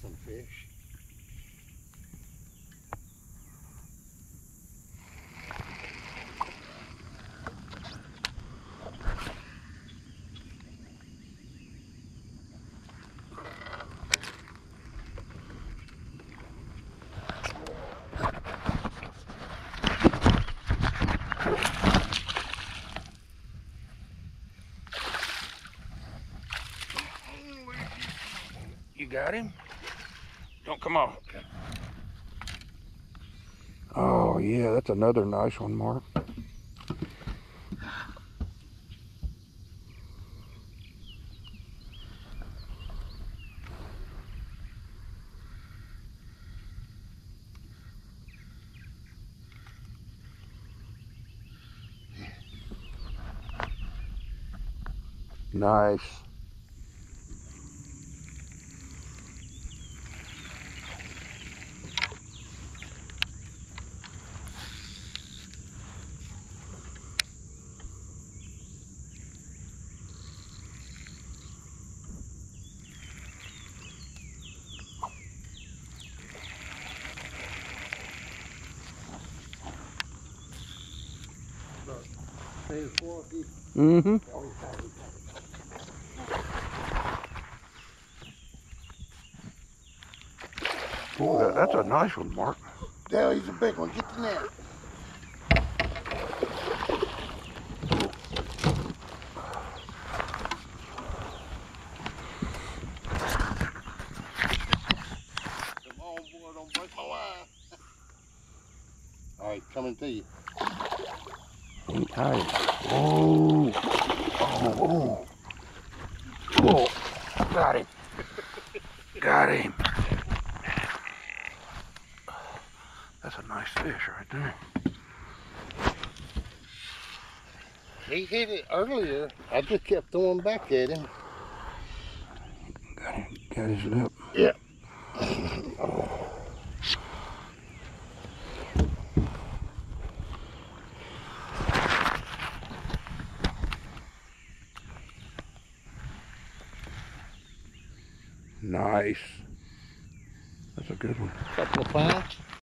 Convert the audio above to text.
some fish. You got him? Don't come off. Okay. Oh yeah, that's another nice one, Mark. Nice. Mm-hmm. Oh, that's a nice one, Mark. Yeah, he's a big one. Get the net. Come on, boy, don't break my line. All right, coming to you. Nice. Oh. Oh. Oh. Got him. Got him. That's a nice fish right there. He hit it earlier. I just kept throwing back at him. Got him. Got his lip. Yeah. Nice. That's a good one. Couple of pounds.